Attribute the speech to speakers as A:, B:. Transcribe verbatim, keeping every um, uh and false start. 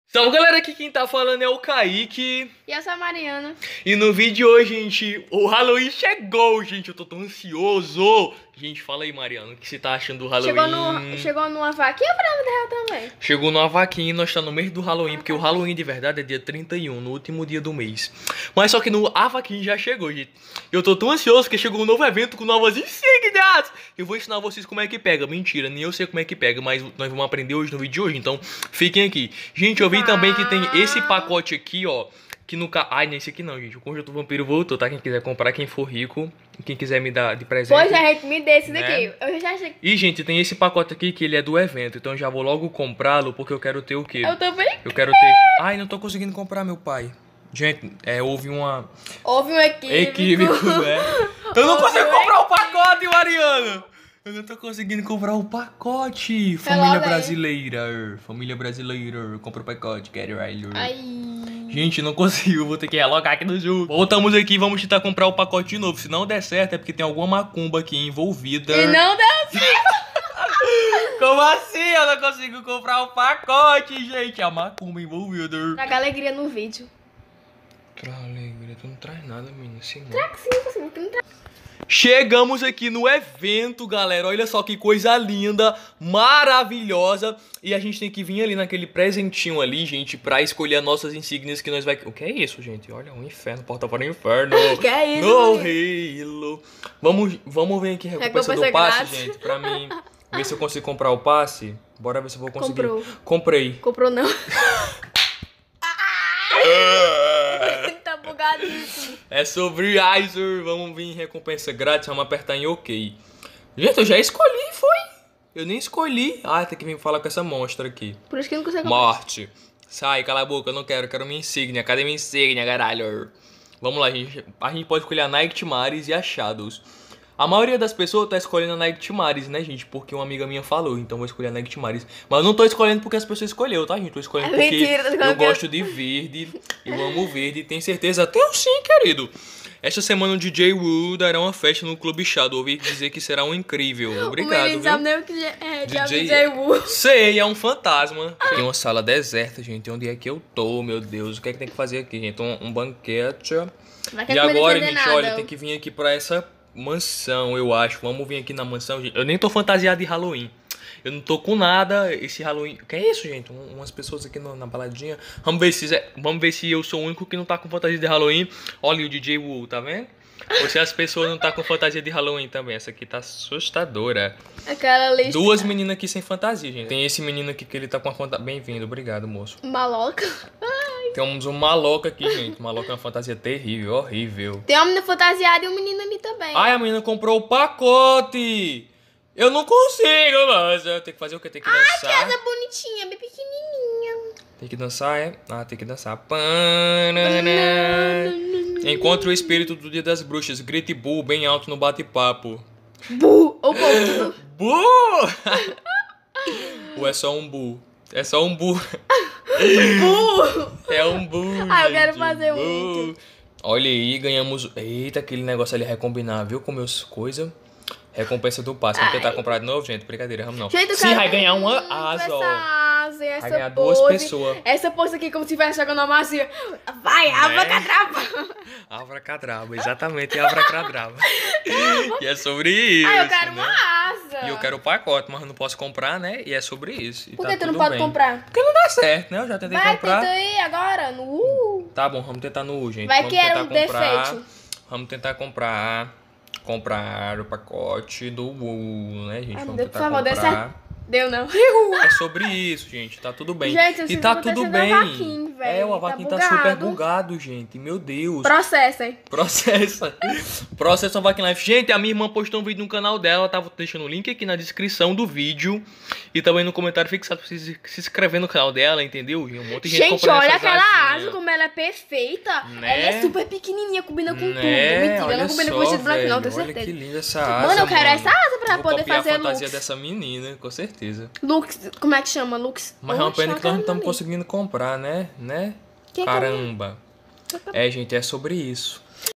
A: Então, galera, aqui quem tá falando é o Kaique.
B: E eu sou a Mariana.
A: E no vídeo de hoje, gente, o Halloween chegou, gente. Eu tô tão ansioso. Gente, fala aí, Mariana, o que você tá achando do Halloween?
B: Chegou, no, chegou numa vaquinha pra me derrar também.
A: Chegou numa vaquinha e nós tá no mês do Halloween, porque o Halloween de verdade é dia trinta e um, no último dia do mês. Mas só que no, a vaquinha já chegou, gente. Eu tô tão ansioso porque chegou um novo evento com novas insígnias. Eu vou ensinar vocês como é que pega. Mentira, nem eu sei como é que pega, mas nós vamos aprender hoje no vídeo de hoje, então fiquem aqui. Gente, eu vi também que tem esse pacote aqui, ó. Que no ca... Ai, nesse aqui não, gente. O Conjunto Vampiro voltou, tá? Quem quiser comprar, quem for rico, quem quiser me dar de presente.
B: Pois a gente me dê esse daqui.
A: Né?
B: Eu já achei.
A: E, gente, tem esse pacote aqui que ele é do evento. Então eu já vou logo comprá-lo, porque eu quero ter o quê?
B: Eu também.
A: Eu quero ter... Ai, não tô conseguindo comprar, meu pai. Gente, é, houve uma...
B: Houve um equívoco.
A: Equívoco, né? Eu não
B: Houve
A: consigo
B: um
A: comprar o pacote, Mariana! Eu não tô conseguindo comprar o pacote. Família
B: logo aí.
A: brasileira. Família brasileira. Compra o pacote, get it right.
B: Ai.
A: Gente, não consigo, vou ter que relogar aqui no jogo. Voltamos aqui e vamos tentar comprar o pacote de novo. Se não der certo é porque tem alguma macumba aqui envolvida.
B: E não deu certo.
A: Como assim? Eu não consigo comprar o pacote, gente. A macumba envolvida.
B: Traga alegria no vídeo.
A: Traga alegria, tu não traz nada, menina. Assim, não.
B: Traga sim, você não traz.
A: Chegamos aqui no evento, galera. Olha só que coisa linda, maravilhosa. E a gente tem que vir ali naquele presentinho ali, gente, pra escolher as nossas insígnias que nós vai... O que é isso, gente? Olha, um inferno, porta para o inferno.
B: Que é isso,
A: No
B: menino?
A: Halo. Vamos, vamos ver aqui a recompensa do passe,
B: grátis.
A: gente, pra mim ver se eu consigo comprar o passe. Bora ver se eu vou conseguir.
B: Comprou.
A: Comprei.
B: Comprou não. Tá bugadíssimo.
A: É sobre Iser. Vamos vir em recompensa grátis. Vamos apertar em OK. Gente, eu já escolhi, foi? Eu nem escolhi. Ah, tem que vir falar com essa monstra aqui.
B: Por isso que eu não consigo comprar.
A: Morte. Sai, cala a boca, eu não quero. Eu quero minha insígnia. Cadê minha insígnia, caralho? Vamos lá, gente. A gente pode escolher a Nightmares e a Shadows. A maioria das pessoas tá escolhendo a Nightmares, né, gente? Porque uma amiga minha falou, então vou escolher a Nightmares. Mas eu não tô escolhendo porque as pessoas escolheram, tá, gente? Tô escolhendo
B: É
A: porque
B: mentira, tô
A: eu
B: escolhendo
A: gosto de verde. Eu amo verde, tem certeza? Tenho sim, querido. Esta semana o D J Wu dará uma festa no Clube Shadow. Ouvi dizer que será um incrível. Obrigado,
B: O menino
A: viu?
B: sabe nem o que é
A: D J
B: D J Wu.
A: Sei, é um fantasma. Tem uma sala deserta, gente. Onde é que eu tô, meu Deus? O que é que tem que fazer aqui, gente? Um, um banquete.
B: Vai que
A: E
B: a comida
A: agora,
B: não tem
A: gente,
B: nada.
A: olha, tem que vir aqui pra essa mansão, eu acho. Vamos vir aqui na mansão, gente. Eu nem tô fantasiado de Halloween. Eu não tô com nada esse Halloween. O que é isso, gente? Um, umas pessoas aqui no, na baladinha. Vamos ver, se, vamos ver se eu sou o único que não tá com fantasia de Halloween. Olha o D J Wu, tá vendo? Ou se as pessoas não tá com fantasia de Halloween também. Essa aqui tá assustadora.
B: Aquela lista.
A: Duas meninas aqui sem fantasia, gente. Tem esse menino aqui que ele tá com a fantasia. Bem-vindo, obrigado, moço.
B: Maloca.
A: Temos um maloca aqui, gente. Maloca é uma fantasia terrível, horrível.
B: Tem uma menina fantasiada e um menino ali também.
A: Ai, a menina comprou o pacote. Eu não consigo, moça. Tem que fazer o quê? Tem que dançar.
B: Ai, que asa bonitinha, bem pequenininha.
A: Tem que dançar, é? Ah, tem que dançar. Panana. Encontre o espírito do Dia das Bruxas. Grite bu bem alto no bate-papo.
B: Bu! Ou bu!
A: Bu! Ou é só um bu? É só um bu.
B: Bu!
A: É um bu.
B: Ah, eu quero
A: gente.
B: fazer
A: Bu.
B: muito.
A: Olha aí, ganhamos. Eita, aquele negócio ali recombinar, viu? Com meus coisas. Recompensa do passe. Vamos tentar
B: Ai.
A: comprar de novo, gente? Brincadeira, vamos não.
B: Gente, eu
A: Sim,
B: quero
A: vai ganhar uma
B: muito
A: asa, ó.
B: essa asa e essa
A: Vai ganhar
B: pose.
A: duas pessoas.
B: Essa pose aqui como se estivesse jogando uma macia. Vai, abracadabra.
A: Avracadabra, exatamente, avracadabra. E é sobre isso.
B: Ah, eu quero
A: né?
B: uma asa.
A: E eu quero o pacote, mas eu não posso comprar, né? E é sobre isso. E
B: Por
A: tá
B: que tu não
A: tudo
B: pode
A: bem.
B: comprar?
A: Porque não dá certo, né? Eu já tentei
B: Vai,
A: comprar.
B: tenta aí agora, no U.
A: Tá bom, vamos tentar no U, gente.
B: Vai
A: vamos
B: que era
A: tentar
B: um
A: comprar.
B: defeito.
A: Vamos tentar comprar. Comprar o pacote do U, né, gente?
B: Ai,
A: vamos
B: meu Deus,
A: tentar
B: por favor, dê
A: comprar.
B: certo. Deu não.
A: É sobre isso, gente. Tá tudo bem.
B: Gente,
A: e
B: vocês
A: tá
B: não
A: tudo
B: tá
A: bem.
B: sendo a vaquinha,
A: é,
B: velho.
A: o
B: Tá
A: avaquinho tá,
B: bugado.
A: super bugado, gente. Meu Deus.
B: Processa, hein?
A: Processa. Processa o Vaquinha Life. Gente, a minha irmã postou um vídeo no canal dela. Tava deixando o link aqui na descrição do vídeo. E também no comentário fixado pra vocês se inscrever no canal dela, entendeu? E um monte de gente,
B: Gente,
A: comprando
B: olha
A: essas
B: aquela
A: asinhas.
B: asa, como ela é perfeita.
A: Né?
B: Ela é super pequenininha, combina com
A: Né?
B: tudo. Mentira,
A: Olha
B: não combina
A: só,
B: com vestido branco não,
A: velho.
B: tenho
A: Olha
B: certeza.
A: que linda essa asa,
B: Mano, eu quero essa asa pra
A: Vou
B: poder
A: copiar
B: fazer
A: a fantasia
B: looks.
A: dessa menina, com certeza.
B: Looks, como é que chama? Looks?
A: Mas é uma
B: Oxe,
A: pena que nós não
B: aquela
A: estamos
B: ali.
A: conseguindo comprar, né? Né?
B: Que que
A: Caramba. É, gente, é sobre isso.